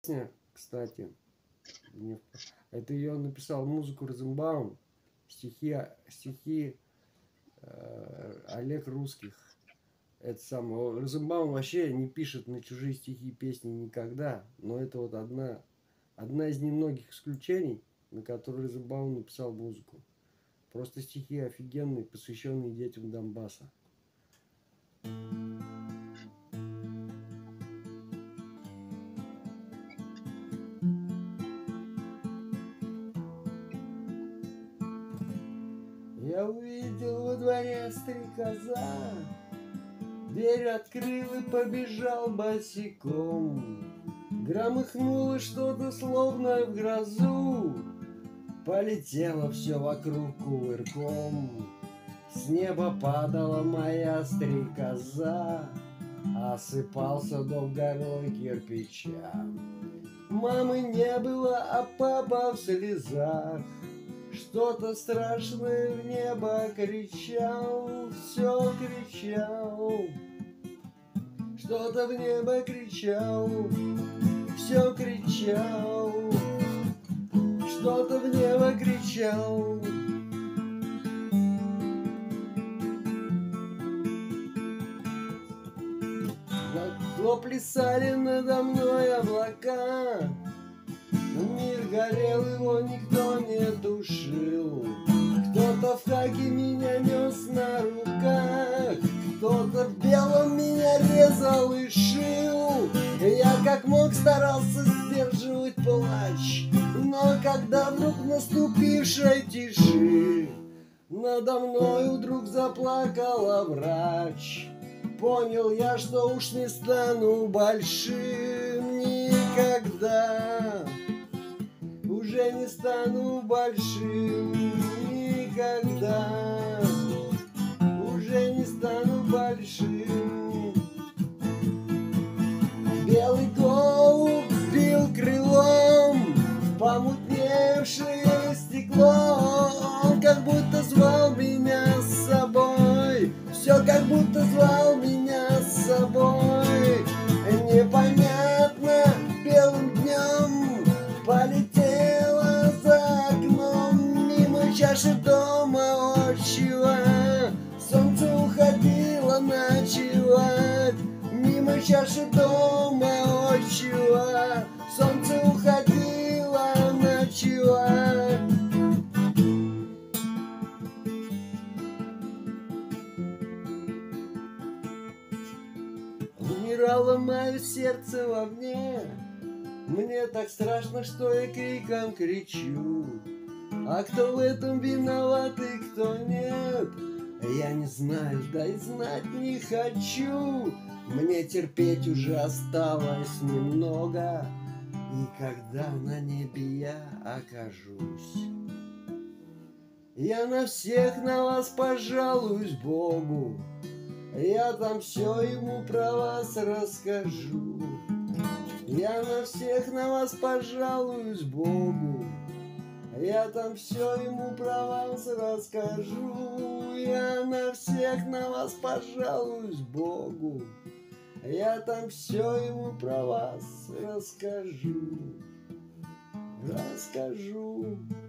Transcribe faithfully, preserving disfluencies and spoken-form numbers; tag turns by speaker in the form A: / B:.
A: песня, кстати, мне- это ее написал музыку Розенбаум, стихи, стихи э, Олег Русских. Это самое. Розенбаум вообще не пишет на чужие стихи песни никогда, но это вот одна, одна из немногих исключений, на которые Розенбаум написал музыку. Просто стихи офигенные, посвященные детям Донбасса. Я увидел во дворе стрекоза, дверь открыл и побежал босиком. Громыхнуло что-то, словно в грозу, полетело все вокруг кувырком. С неба падала моя стрекоза, осыпался дом горой кирпича. Мамы не было, а папа в слезах что-то страшное в небо кричал, все кричал. Что-то в небо кричал, все кричал. Что-то в небо кричал. Но плясали надо мной облака, мир горел, его никто не тушил. Кто-то в хаке меня нес на руках, кто-то в белом меня резал и шил. Я как мог старался сдерживать плач, но когда вдруг в наступившей тиши надо мною вдруг заплакала врач, понял я, что уж не стану большим никогда. Уже не стану большим никогда. Уже не стану большим. Белый голубь бил крылом в помутневшее стекло. Он как будто звал меня с собой. Все как будто звал меня с собой. Непонятно белым днем полетела за окном мимо чаши дома отчего. Солнце уходило ночевать мимо чаши дома отчего. Солнце уходило ночевать. Умирало мое сердце во мне. Мне так страшно, что я криком кричу. А кто в этом виноват и кто нет, я не знаю, да и знать не хочу. Мне терпеть уже осталось немного, и когда на небе я окажусь, я на всех на вас пожалуюсь Богу. Я там все ему про вас расскажу. Я на всех на вас пожалуюсь Богу. Я там все ему про вас расскажу. Я на всех на вас пожалуюсь Богу. Я там все ему про вас расскажу. Расскажу.